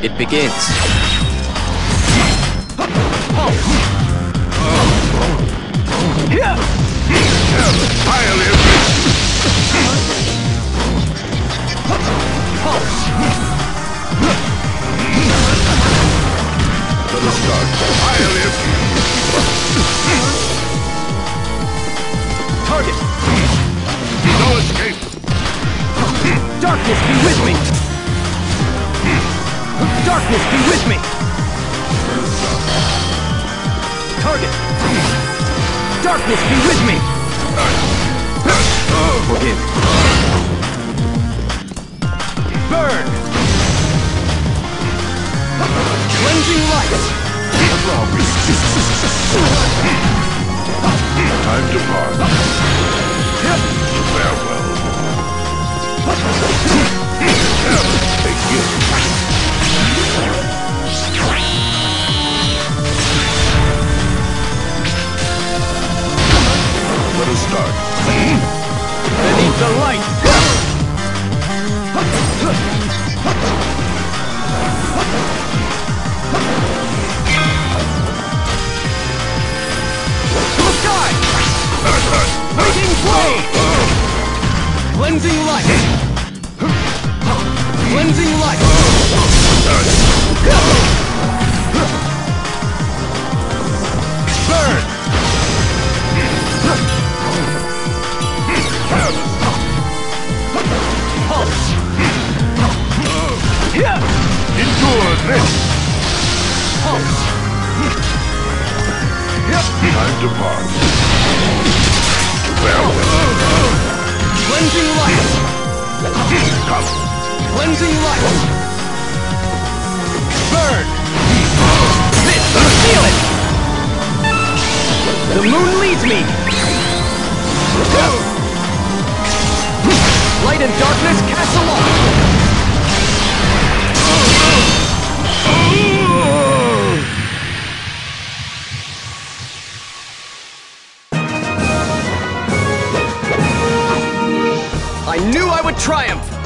It begins. I live. Let us start. I live. Target. No escape. Darkness be with me. Darkness be with me. Target. Darkness be with me. Forgive. Burn. Cleansing light. Time to part. Farewell. Take it. Let us start. Beneath the light. To the sky! Waiting flame! Cleansing light! Cleansing light! Burn! Pulse! Endure this! Pulse! Time to part. Farewell. Cleansing light! Come. Cleansing light! Burn! This! Feel it! The moon leads me! Light and darkness cast aloft! I knew I would triumph!